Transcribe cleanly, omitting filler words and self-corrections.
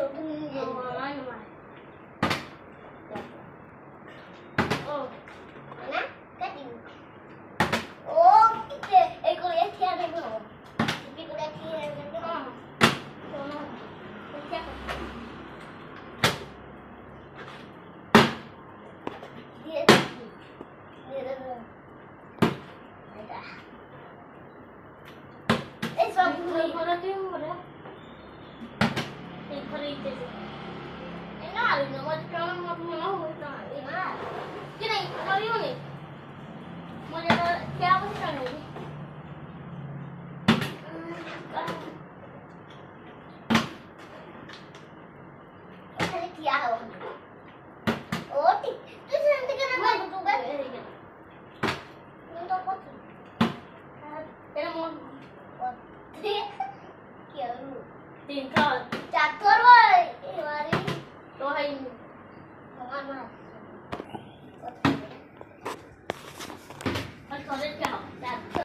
Tiền thôi. Chặt cướp ơi. Tôi hay không ăn mà. con lên chảo.